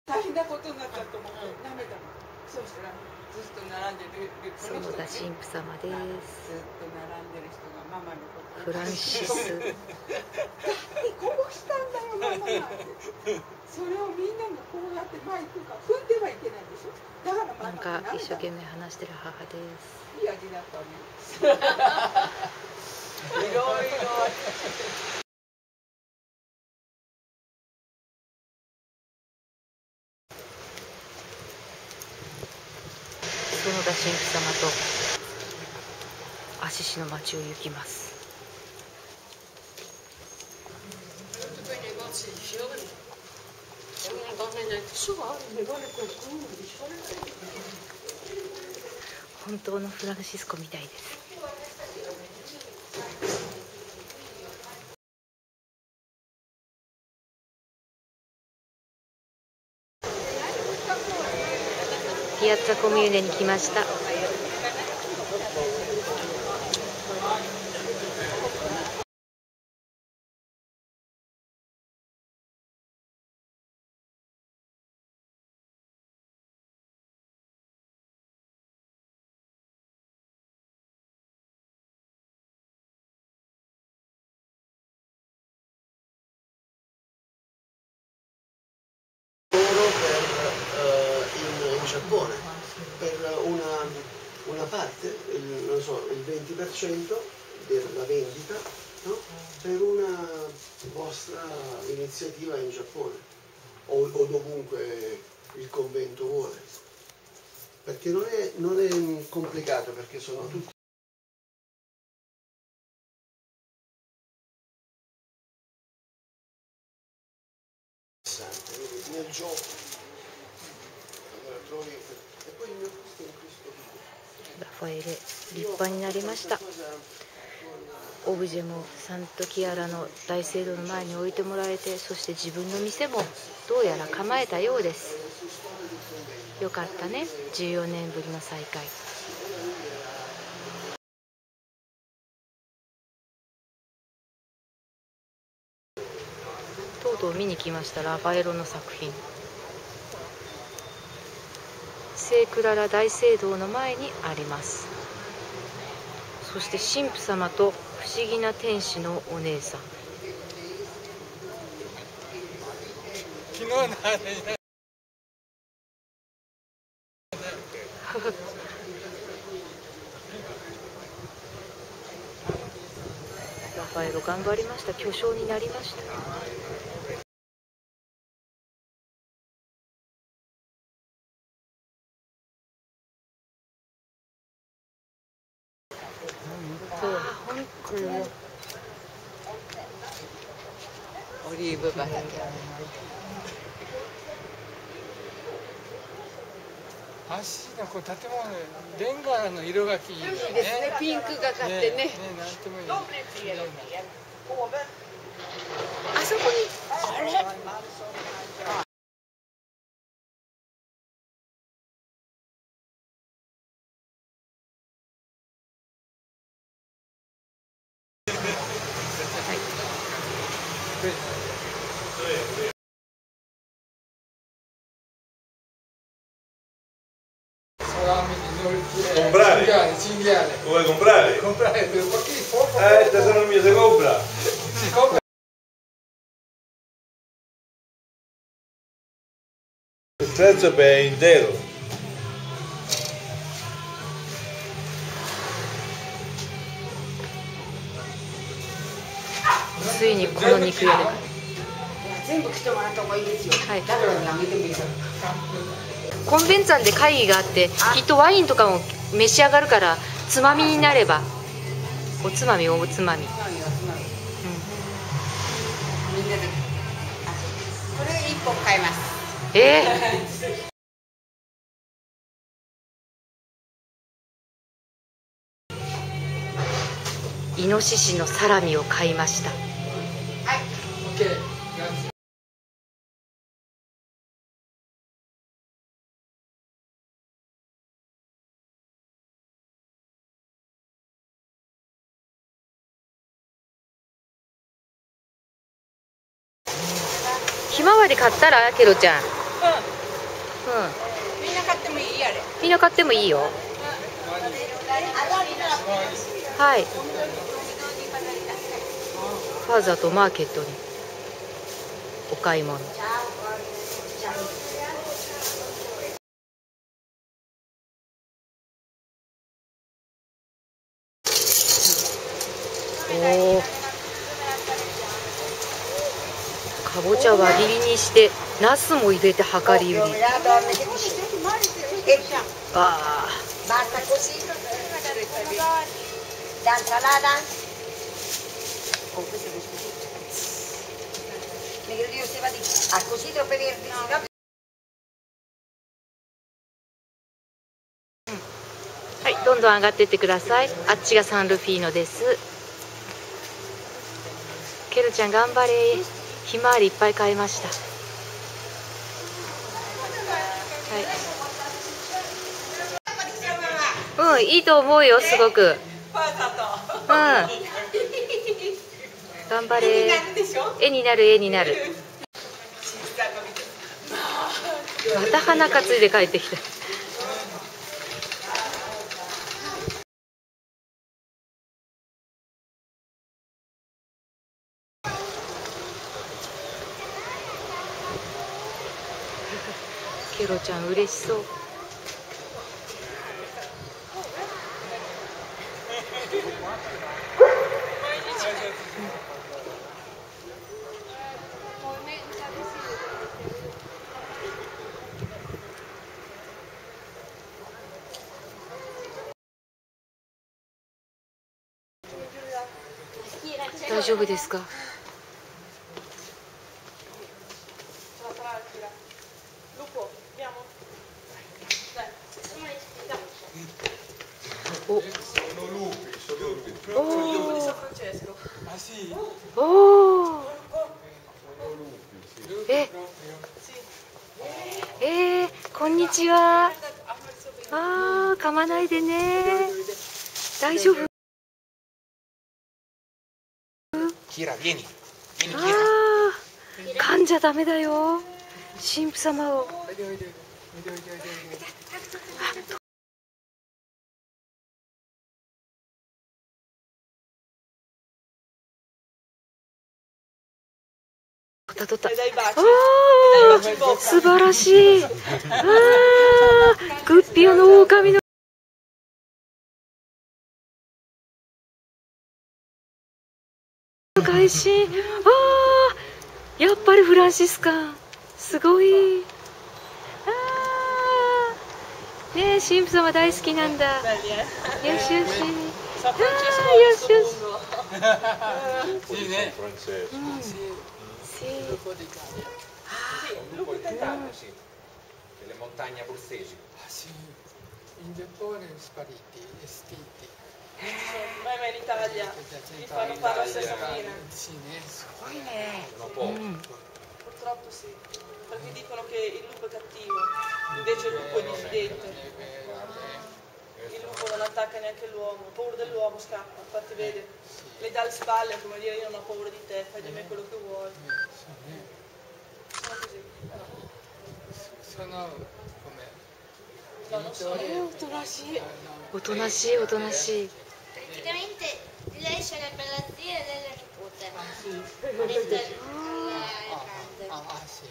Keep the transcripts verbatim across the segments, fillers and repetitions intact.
大変なことになったと思って舐めたの。そうしたらずっと並んでる園田神父様です。 ずっと並んでる人がママのこと。 フランシス。 だってこぼしたんだよママが。それをみんながこうやって前行くか踏んではいけないでしょ。だからママなんか一生懸命話してる母です。 いい味だったね。いろいろ。 園田神父様と芦市の町を行きます。本当のフランシスコみたいです。ピアッツァコミューネに来ました。 In Giappone per una, una parte, il, non so, il venti per cento della vendita, no? Per una vostra iniziativa in Giappone o, o dovunque il convento vuole, perché non è, non è complicato, perché sono tutti nel gioco. ラファエレ立派になりました。オブジェもサントキアラの大聖堂の前に置いてもらえて、そして自分の店もどうやら構えたようです。よかったね、じゅうよねんぶりの再会。とうとう見に来ました。ラファエロの作品。聖クララ大聖堂の前にあります。そして神父様と不思議な天使のお姉さん。 昨日のあれラファエロ頑張りました。巨匠になりました。 オリーブ畑。 足のこう建物レンガの色がいいよね。 いいですね、ピンクがかってね。 ね、ね、なんともいい。 あそこに。あれ。 Comprare? Cinghiale, cinghiale. Vuoi comprare? Comprare per pochissimo. Eh, tesoro mio, si compra. Si compra. Il prezzo è intero. ついにこの肉屋で。 全部来てもらった方がいいですよ。 はい。 だからね、あげてもいいから。 コンベンツァンで会議があって、きっとワインとかも召し上がるから、つまみになれば。おつまみ、おつまみ。うん、 みんなで。これ一本買います。 えー、イノシシのサラミを買いました。 はい。 オッケー。 ひまわり買ったらケロちゃん。 うん。 みんな買ってもいいあれ。 みんな買ってもいいよ。はい。ファーザーとマーケットにお買い物。おお。かぼちゃ輪切りにしてナスも入れて量り売り。ああ。 Basta così. L'insalata? Oh, questo è così. Mi credo io stia di... Ah, così troppe verdi? No. はい、どんどん上がってってください。あっちがサンルフィーノです。ケルちゃん頑張れ。ひまわりいっぱい買いました。はい。うん、いいと思うよ、すごく。うん。頑張れ。絵になる、絵になる。また鼻担いで帰ってきた。ケロちゃん嬉しそう。大丈夫ですか？おおおええー、こんにちは。あー、噛まないでね。大丈夫？ Kira, vieni. Vieni, Kira. あー、噛んじゃダメだよ。神父様を。取った取った。あー、素晴らしい。あー、グッピオの狼の改心。あー、やっぱりフランシスカン。すごい。あー、ねえ、神父様大好きなんだ。よしよし。あー、よしよし。 いいね。 Un lupo italiano, sì. Delle montagne abruzzesi. Ah sì, in Giappone spariti, estinti. Vai vai in Italia, mi fanno fare la stessa fine. Cinese. Sono pochi. Purtroppo sì, perché dicono che il lupo è cattivo, invece il lupo è diffidente. Il lupo non attacca neanche l'uomo, ha paura dell'uomo, scappa, infatti vede, le dà le spalle, come dire io non ho paura di te, fai di me quello che vuoi. Sono così. Sono come? No, non so. Oとなしい。 おとなしい、おとなしい。 Praticamente lei sarebbe la zia della nipote. Detta alla grande. Ah sì.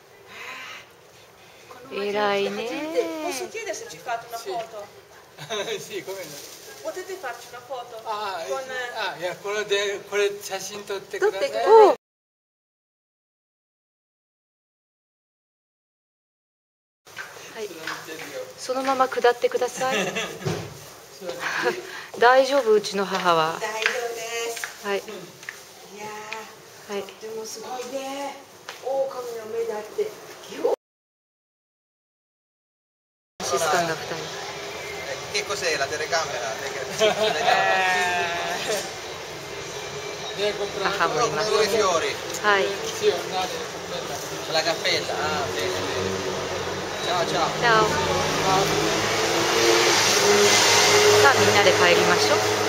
偉いね。 Posso chiedere se ci fate una foto? Sì, come no? Potete farci una foto? Ah, Con... ah, いや、これで、これ写真撮ってください。 おはい、そのまま下ってください。大丈夫、うちの母は。 大丈夫です。 はい。 いやー、 はい。 でもすごいね。狼の目だって。 シスカンがふたり。 Che cos'è la telecamera? 母もいます。 Due fiori. はい。 La cappella. Ah, bene, bene. Ciao, ciao. じゃあ、さあみんなで帰りましょう。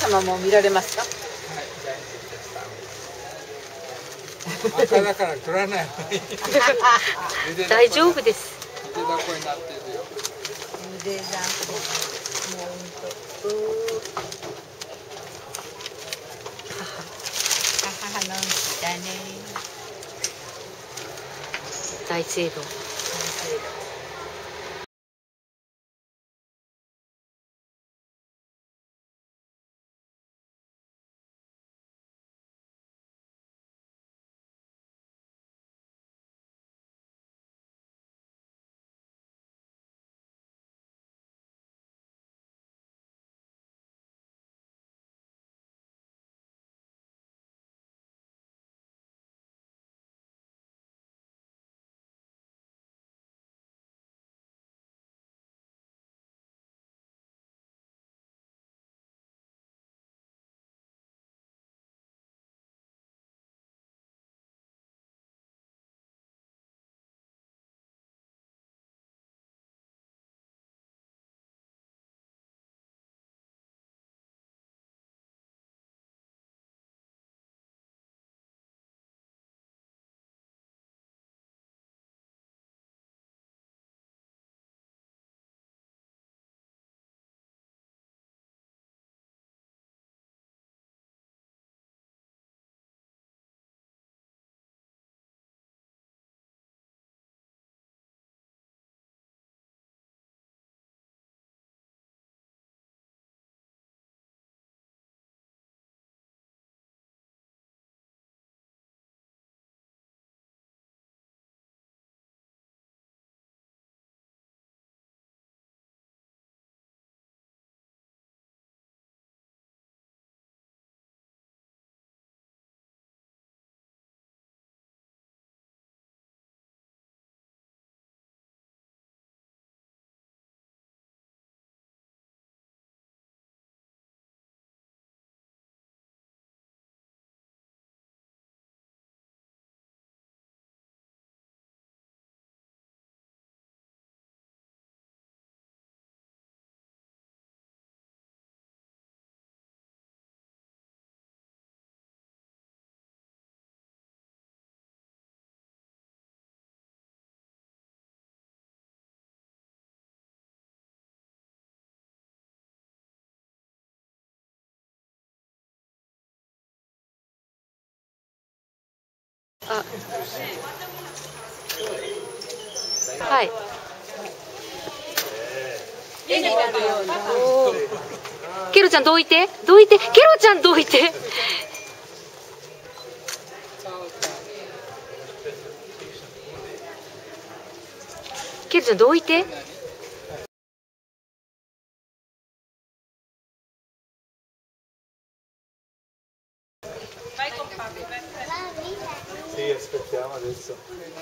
様も見られますか？ 赤だから取らない。 大丈夫です。 ゆでだこになってるよ。 ゆでだこ、もう母の日だね。 大聖堂。あ、はい。おー。ケロちゃんどいて、どいて、ケロちゃんどいて。ケロちゃんどいて。 Sì, aspettiamo adesso.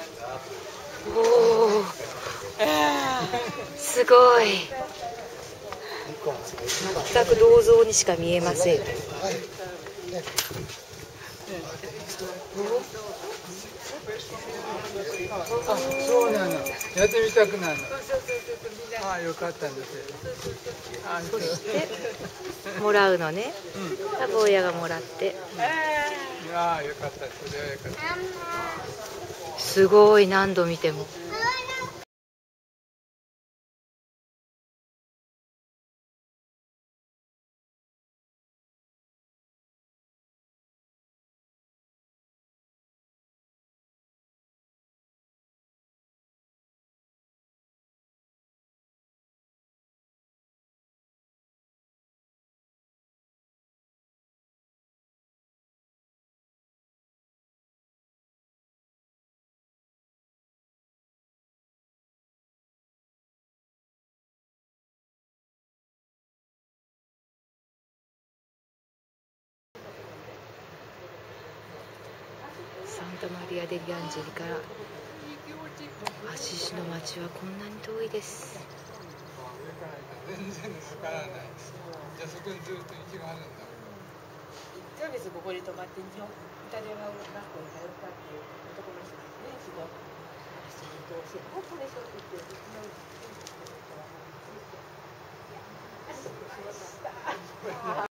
おお、すごい。全く銅像にしか見えません。 あ、そうなの。やってみたくなるの。ああ、よかったんですよ。 そしてもらうのね。多分親がもらって。 ああ、よかった。それはよかった。 すごい、何度見ても。サンタマリア・デ・リアンジェリからアシシの町はこんなに遠いです。 全然わからない。じゃあそこにずっと道があるんだ。 いっかげつここに泊まって日本イタリア語学校に通ったっていう男の人なんですね。すごい。本当にそう言ってうちのうちに来てくれたら。